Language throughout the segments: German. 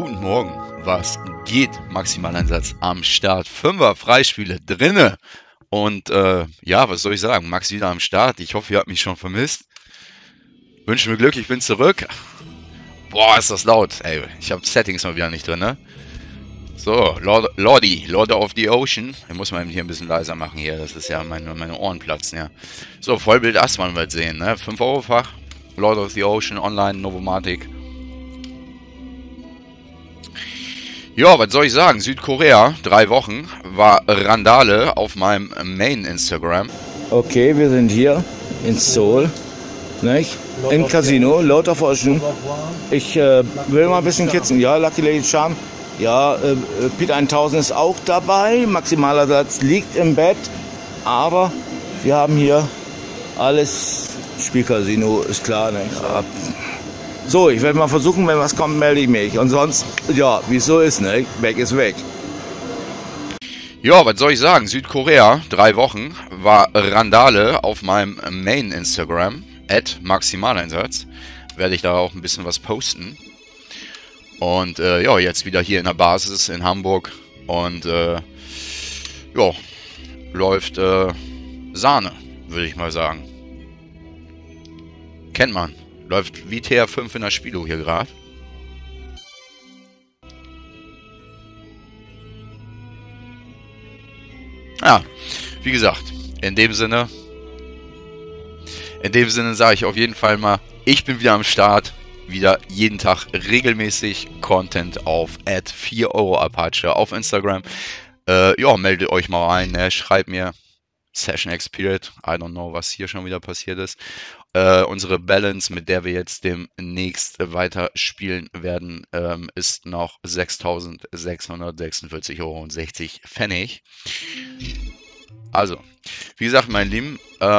Guten Morgen, was geht? Maximaleinsatz am Start. 5er Freispiele drinne. Und ja, was soll ich sagen? Max wieder am Start. Ich hoffe, ihr habt mich schon vermisst. Wünsche mir Glück, ich bin zurück. Boah, ist das laut. Ey, ich habe Settings mal wieder nicht drin, ne? So, Lord of the Ocean. Ich muss mal eben hier ein bisschen leiser machen hier. Das ist ja meine Ohren platzen, ja. So, Vollbild Astmann wird sehen, ne? 5-Euro-Fach. Lord of the Ocean, online, Novomatic. Ja, was soll ich sagen? Südkorea, 3 Wochen, war Randale auf meinem Main Instagram. Okay, wir sind hier in Seoul, nicht? Im Casino, Lord of Ocean. Ich will mal ein bisschen kitzeln. Ja, Lucky Lady Charm. Ja, Pete 1000 ist auch dabei. Maximaler Satz liegt im Bett. Aber wir haben hier alles. Spielcasino ist klar, nicht? Ja. So, ich werde mal versuchen, wenn was kommt, melde ich mich. Und sonst, ja, wie es so ist, ne? Weg ist weg. Ja, was soll ich sagen? Südkorea, 3 Wochen, war Randale auf meinem Main Instagram, @Maximaleinsatz. Werde ich da auch ein bisschen was posten. Und ja, jetzt wieder hier in der Basis in Hamburg. Und ja, läuft Sahne, würde ich mal sagen. Kennt man. Läuft wie TR5 in der Spielo hier gerade. Ja, wie gesagt, in dem Sinne sage ich auf jeden Fall mal, ich bin wieder am Start. Wieder jeden Tag regelmäßig Content auf @4euroapache auf Instagram. Ja, meldet euch mal rein, ne? Schreibt mir. Session Expired, I don't know, was hier schon wieder passiert ist. Unsere Balance, mit der wir jetzt demnächst weiter spielen werden, ist noch 6.646,60 €. Also, wie gesagt, meine Lieben,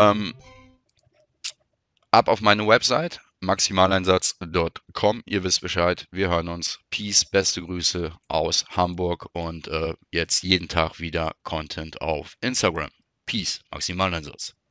ab auf meine Website maximaleinsatz.com. Ihr wisst Bescheid, wir hören uns. Peace, beste Grüße aus Hamburg und jetzt jeden Tag wieder Content auf Instagram. Peace, Maximaleinsatz.